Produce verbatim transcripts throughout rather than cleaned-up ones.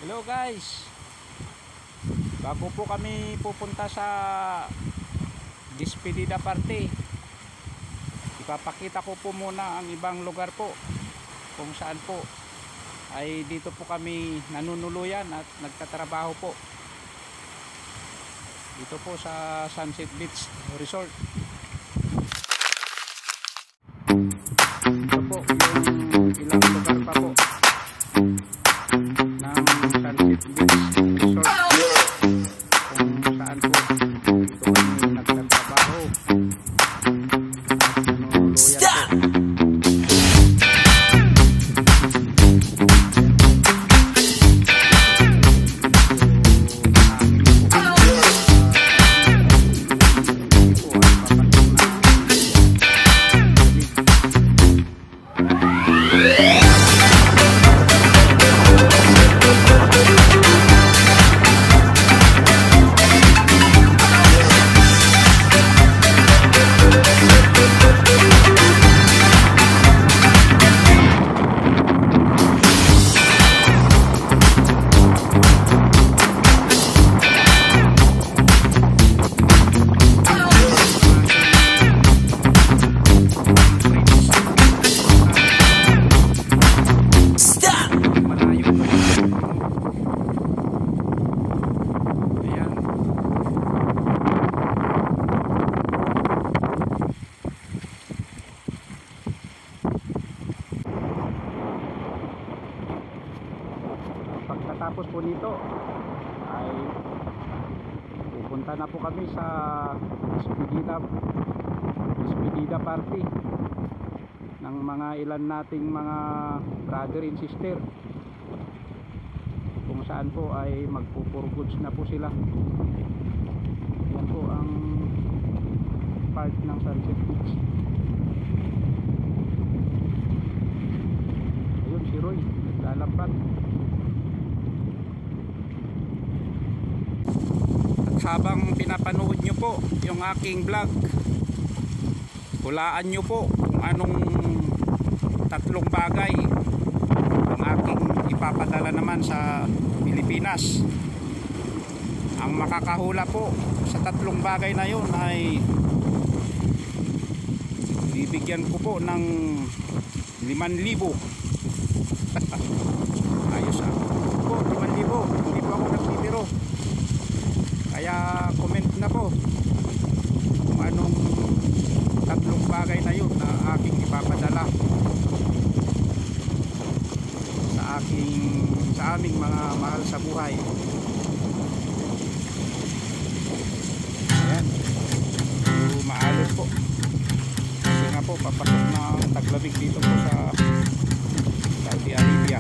Hello guys, bago po kami pupunta sa despedida party, ipapakita ko po muna ang ibang lugar po kung saan po ay dito po kami nanunuluyan at nagtatrabaho po dito po sa Sunset Beach Resort. Ito po yung ilang lugar pa po ng Sunset Beach Resort kung saan po dito kami nagtatrabaho at nanunuluyan po. Pagkatapos po nito ay pupunta na po kami sa despedida, despedida party ng mga ilan nating mga brother and sister, kung saan po ay magpupurgoods na po sila. Yan po ang part ng Sunset Beach. Ayun si Roy naglalakad. Habang pinapanood nyo po yung aking vlog, hulaan nyo po kung anong tatlong bagay ang aking ipapadala naman sa Pilipinas. Ang makakahula po sa tatlong bagay na yun ay bibigyan ko po ng limang libo. Ayos ah po, limang libo, hindi po ako nagbibiro. Kaya comment na po kung anong tatlong bagay na yun na aking ipapadala sa aking sa aming mga mahal sa buhay. Ayan, so, maalon po kasi nga po papasok na ang taglamig dito po sa Saudi Arabia.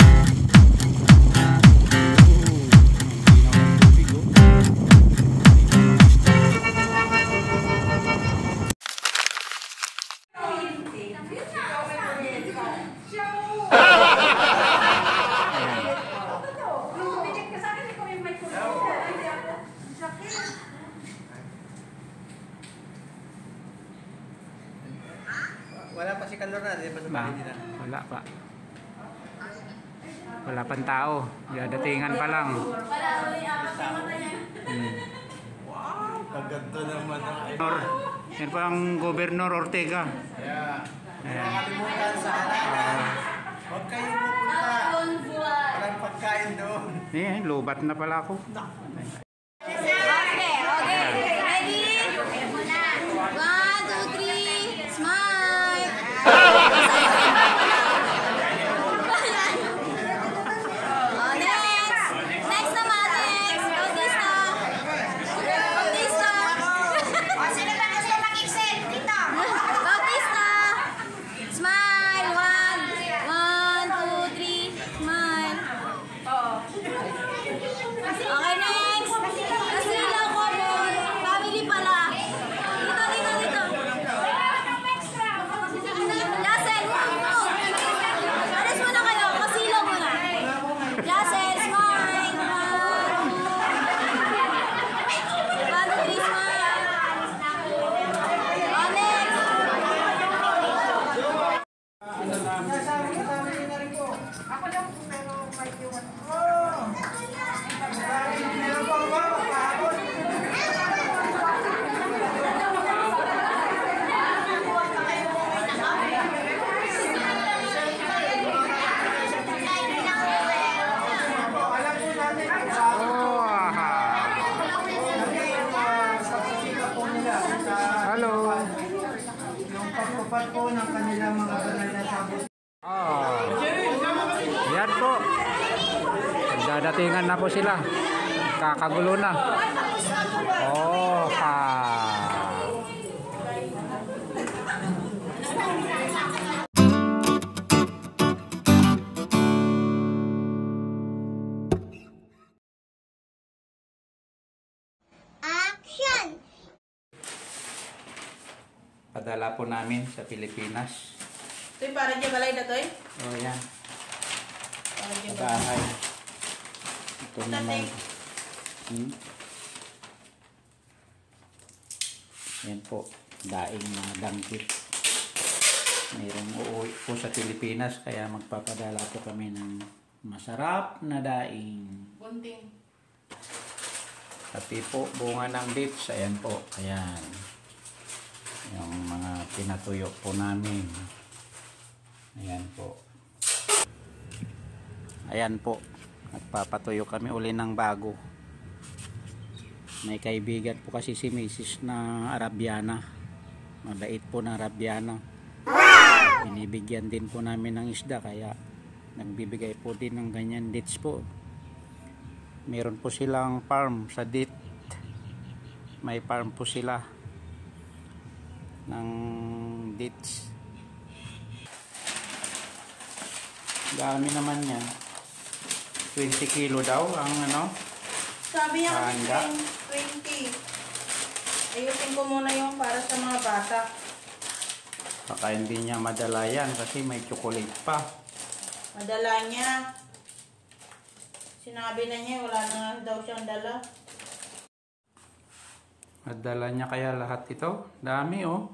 Wala pa si Kalor na, di ba sa Ma, Pilipinas? wala pa. Wala pang tao. Dadatingan pa lang. Hmm. Wow! Pagganto naman ang Or, yan po ang Gobernador Ortega. yeah. Ayan. Makalimutan sa harap. Uh, Huwag kayo pupunta. Walang pagkain doon. eh, lobat na pala ako. Okay, okay. Ready? One, two, three. Smile. Oh, next. Next naman, next. Bautista. Bautista. Sino ba gusto mag-exit dito? Bautista. Smile. One. One, two, three. Smile. Okay, next. Kasi lang ko mo. Family pala. Dito, dito, dito. pagpapatupad po ng kanilang mga banal na sabot. Oh. Yan po. Dadatingan na po sila. Kakagulo na. Oh, pa. Action! Padala po namin sa Pilipinas. Ito'y para dyan balay na to'y? Oh, yan. Para dyan Sa bahay. Ito naman. Hmm? Yan po. Daing mga dangkit. Mayroong uuwi po sa Pilipinas kaya magpapadala po kami ng masarap na daing. Bunting. Pati po bunga ng dates. Ayan po. Ayan. Yung mga pinatuyo po namin. Ayan po. Ayan po. Nagpapatuyo kami uli ng bago. May kaibigan po kasi si Missus na Arabiana. Mabait po na Arabiana. Binibigyan din po namin ng isda kaya nagbibigay po din ng ganyan dates po. Meron po silang farm sa date. May farm po sila ng dates. Dami naman yan. twenty kilo daw ang ano. Sabi niya kasi Handa. twenty. Ayusin ko muna yung para sa mga bata. Baka hindi niya madala yan kasi may chocolate pa. Madala niya. Sinabi na niya wala na nga daw siyang dala. Madala niya kaya lahat ito? Dami oh.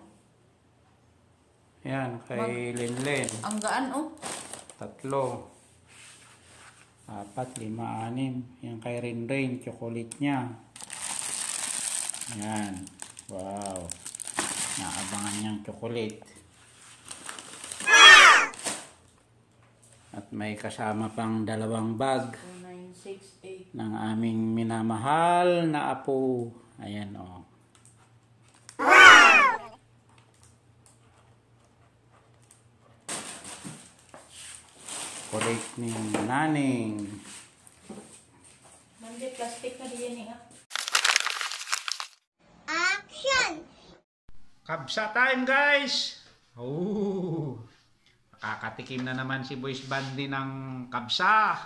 Yan, kay Lenlen. Ang gaan oh. Tatlo. Apat, lima, anim. Yan kay Rinrain, chocolate niya. Yan. Wow. Naabangan niyang chocolate. At may kasama pang dalawang bag two, nine, six, eight. ng aming minamahal na apo. Ayan oh. Chocolate ni Naning. Mandi, plastic na diyan eh. Action! Kabsa time guys! Oh, nakakatikim na naman si Boys Bandy ng kabsa.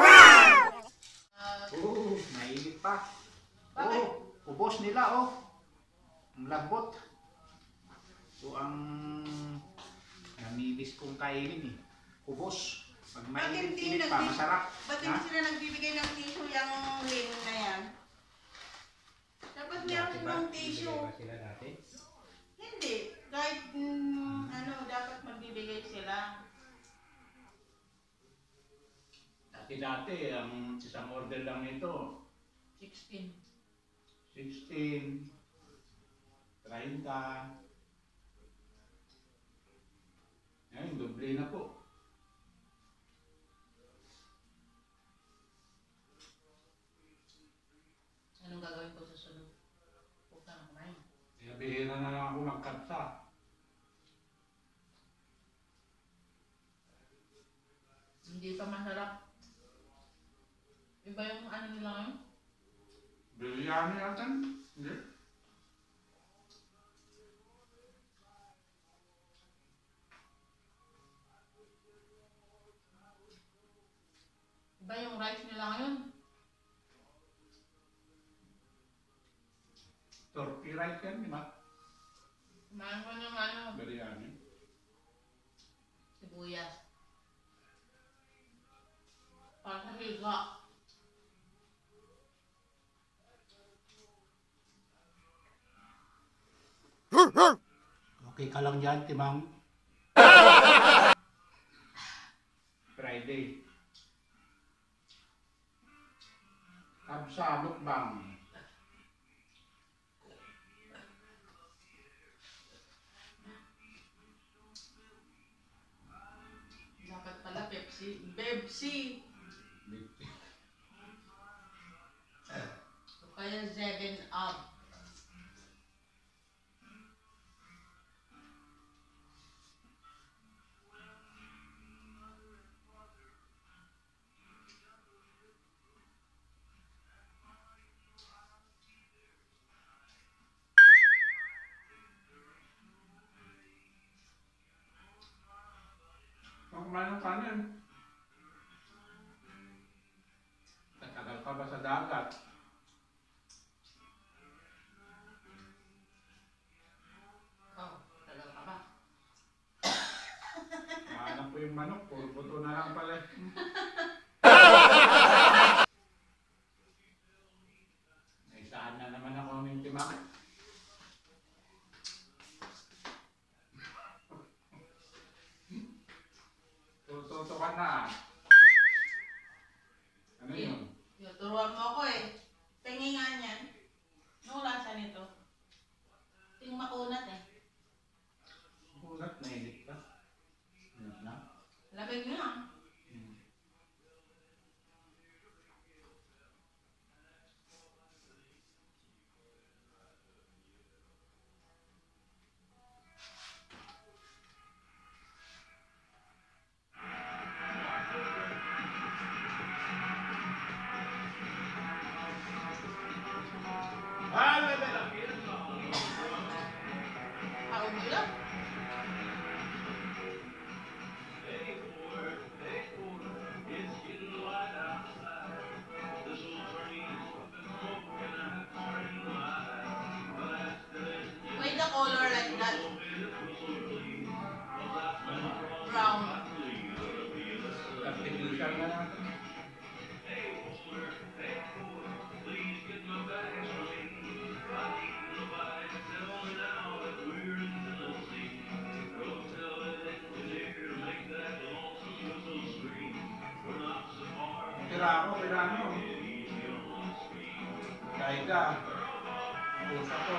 Oh, mainit pa. Oh, ubos nila oh. Ang lambot. So ang namilis kong kainin eh. Ubos. Pag Bakit hindi mainit pa, nagbi- masarap. Ba't Ha? hindi sila nagbibigay ng tissue yung link na yan? Dapat meron Dati ba? silang Bibigay tissue. ba sila dati? Hindi. Kahit mm, ano, dapat magbibigay sila. Dati-dati, ang isang order lang nito. sixteen. sixteen, thirty. Ngayon, doble na po. Anong gagawin ko sa sunod? Puta na kumain. Kaya bihira na lang ako magkapsa. Hindi pa masarap. Iba yung ano nila ngayon? Biryani natin? Hindi. Iba yung rice nila ngayon. Turkey rice yan, di ba? Kumain ko ng ano, Biryani. sibuyas. Para sa higa. Okay ka lang dyan, Timang. Friday. Kabsa, mukbang. Dapat pala Pepsi. Pepsi! O kaya seven up. kumain ng kanin. Tatagal ka ba sa dagat? Oh, tagal ka ba? Mahanap ko yung manok, puro buto na lang pala. Naisaan na naman ako ng timak. Tututo ka na. Ano yun? Yung turuan mo ako eh. Tingin nga niyan. Anong lasa nito? Ting makunat eh. Kunat, nainit ka. Ano na? Labig mo yan. Kaon mo lang. Why the color like that? Brown. Artificial na natin. Tira ako, kailangan mo. Kahit ka. Pusa ko.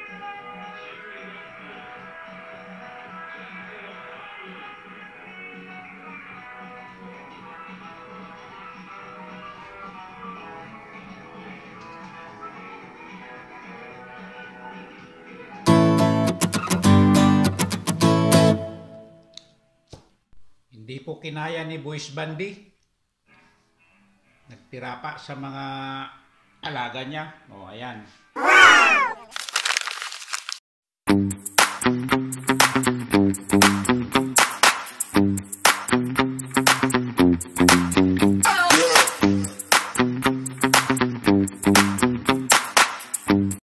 Hindi po kinaya ni Boys Bandi. Nagtira pa sa mga alaga niya. O, ayan.